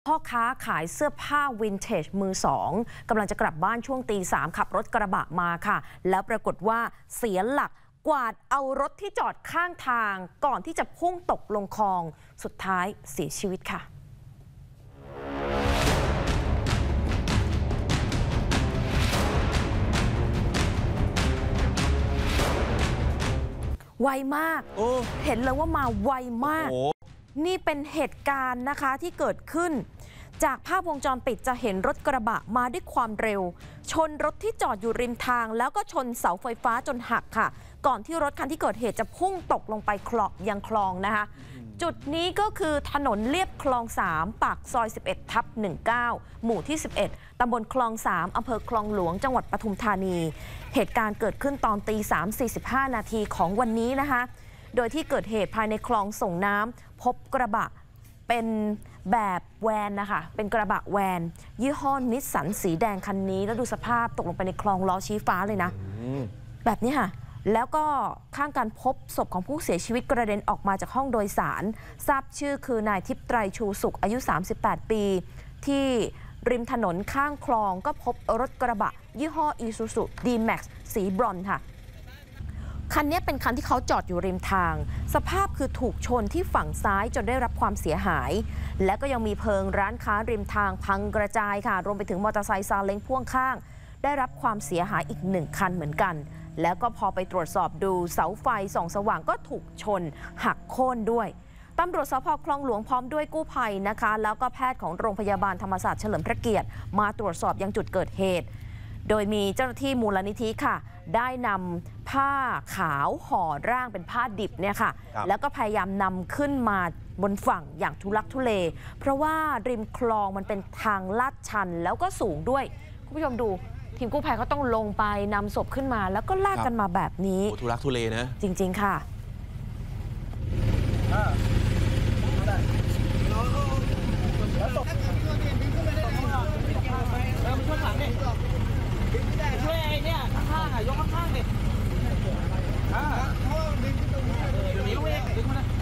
พ่อค้าขายเสื้อผ้าวินเทจมือสองกำลังจะกลับบ้านช่วงตี 3ขับรถกระบะมาค่ะแล้วปรากฏว่าเสียหลักกวาดเอารถที่จอดข้างทางก่อนที่จะพุ่งตกลงคลองสุดท้ายเสียชีวิตค่ะไวมากเห็นเลยว่ามาไวมากนี่เป็นเหตุการณ์นะคะที่เกิดขึ้นจากภาพวงจรปิดจะเห็นรถกระบะมาด้วยความเร็วชนรถที่จอดอยู่ริมทางแล้วก็ชนเสาไฟฟ้าจนหักค่ะก่อนที่รถคันที่เกิดเหตุจะพุ่งตกลงไปยังคลองนะคะจุดนี้ก็คือถนนเลียบคลอง 3ปากซอย 11/19 หมู่ที่ 11 ตำบลคลอง 3 อำเภอคลองหลวงจังหวัดปทุมธานีเหตุการณ์เกิดขึ้นตอนตี 3:45 นาทีของวันนี้นะคะโดยที่เกิดเหตุภายในคลองส่งน้ำพบกระบะเป็นแบบแวนนะคะเป็นกระบะแวนยี่ห้อนิสสันสีแดงคันนี้แล้วดูสภาพตกลงไปในคลองล้อชี้ฟ้าเลยนะแบบนี้ค่ะแล้วก็ข้างกันพบศพของผู้เสียชีวิตกระเด็นออกมาจากห้องโดยสารทราบชื่อคือนายทิพย์ไตรชูสุขอายุ38 ปีที่ริมถนนข้างคลองก็พบรถกระบะยี่ห้อ Isuzu D-Max สีบรอนซ์ค่ะคันนี้เป็นคันที่เขาจอดอยู่ริมทางสภาพคือถูกชนที่ฝั่งซ้ายจนได้รับความเสียหายและก็ยังมีเพลิงร้านค้าริมทางพังกระจายค่ะรวมไปถึงมอเตอร์ไซค์ซาเล้งพ่วงข้างได้รับความเสียหายอีก1คันเหมือนกันแล้วก็พอไปตรวจสอบดูเสาไฟส่องสว่างก็ถูกชนหักโค่นด้วยตำรวจสภ.คลองหลวงพร้อมด้วยกู้ภัยนะคะแล้วก็แพทย์ของโรงพยาบาลธรรมศาสตร์เฉลิมพระเกียรติมาตรวจสอบยังจุดเกิดเหตุโดยมีเจ้าหน้าที่มูลนิธิค่ะได้นำผ้าขาวห่อร่างเป็นผ้าดิบเนี่ยค่ะแล้วก็พยายามนำขึ้นมาบนฝั่งอย่างทุลักทุเลเพราะว่าริมคลองมันเป็นทางลาดชันแล้วก็สูงด้วยคุณผู้ชมดูทีมกู้ภัยเขาต้องลงไปนำศพขึ้นมาแล้วก็ลากกันมาแบบนี้ทุลักทุเลนะจริงๆค่ะช่วยไอ้เนี่ยข้างๆยกข้างๆดิดึงมาเลยดึงมา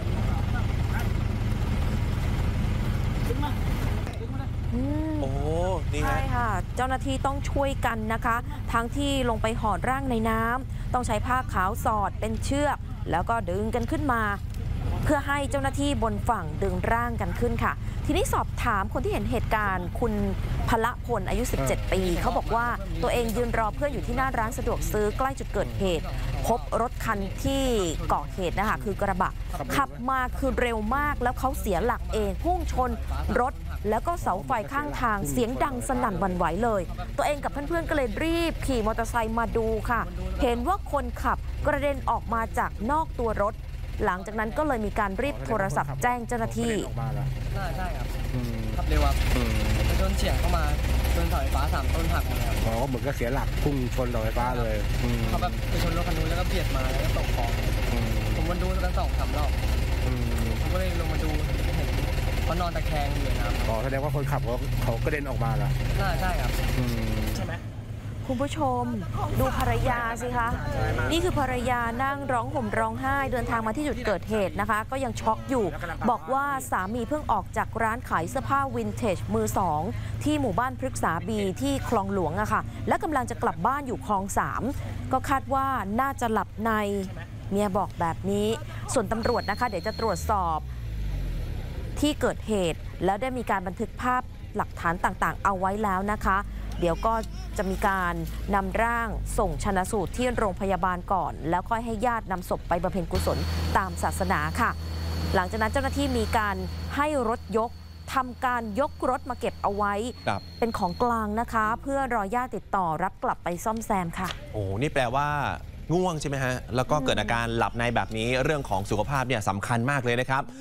โอ้นี่ใช่ค่ะเจ้าหน้าที่ต้องช่วยกันนะคะทั้งที่ลงไปห่อร่างในน้ำต้องใช้ผ้าขาวสอดเป็นเชือกแล้วก็ดึงกันขึ้นมาเพื่อให้เจ้าหน้าที่บนฝั่งดึงร่างกันขึ้นค่ะทีนี้สอบถามคนที่เห็นเหตุการณ์คุณพละพลอายุ17 ปีเขาบอกว่าตัวเองยืนรอเพื่อนอยู่ที่หน้าร้านสะดวกซื้อใกล้จุดเกิดเหตุพบรถคันที่ก่อเหตุนะคะคือกระบะขับมาคือเร็วมากแล้วเขาเสียหลักเองพุ่งชนรถแล้วก็เสาไฟข้างทางเสียงดังสนั่นหวั่นไหวเลยตัวเองกับเพื่อนๆก็เลยรีบขี่มอเตอร์ไซค์มาดูค่ะเห็นว่าคนขับกระเด็นออกมาจากนอกตัวรถหลังจากนั้นก็เลยมีการรีบโทรศัพท์แจ้งเจ้าหน้าที่ใช่ครับขับเร็วครับไปชนเฉียงเข้ามาชนเสาไฟฟ้า3 ต้นหักเลยอ๋อเหมือนก็เสียหลักพุ่งชนเสาไฟฟ้าเลยเขาแบบไปชนรถคันนู้นแล้วก็เบียดมาแล้วก็ตกคลองผมมาดูกัน2-3 รอบผมก็เลยลงมาดูเห็นเขานอนตะแคงอยู่นะครับอ๋อแสดงว่าคนขับเขากระเด็นออกมาแล้วใช่ครับใช่ไหมคุณผู้ชมดูภรรยาสิคะนี่คือภรรยานั่งร้องห่มร้องไห้เดินทางมาที่จุดเกิดเหตุนะคะก็ยังช็อกอยู่บอกว่าสามีเพิ่งออกจากร้านขายเสื้อผ้าวินเทจมือสองที่หมู่บ้านพฤกษาบีที่คลองหลวงอะค่ะและกำลังจะกลับบ้านอยู่คลอง 3ก็คาดว่าน่าจะหลับในเมียบอกแบบนี้ส่วนตำรวจนะคะเดี๋ยวจะตรวจสอบที่เกิดเหตุแล้วได้มีการบันทึกภาพหลักฐานต่างๆเอาไว้แล้วนะคะเดี๋ยวก็จะมีการนำร่างส่งชันสูตรที่โรงพยาบาลก่อนแล้วค่อยให้ญาตินำศพไปบำเพ็ญกุศลตามศาสนาค่ะหลังจากนั้นเจ้าหน้าที่มีการให้รถยกทำการยกรถมาเก็บเอาไว้เป็นของกลางนะคะเพื่อรอญาติติดต่อรับกลับไปซ่อมแซมค่ะโอ้นี่แปลว่าง่วงใช่ไหมฮะแล้วก็เกิดอาการหลับในแบบนี้เรื่องของสุขภาพเนี่ยสำคัญมากเลยนะครับ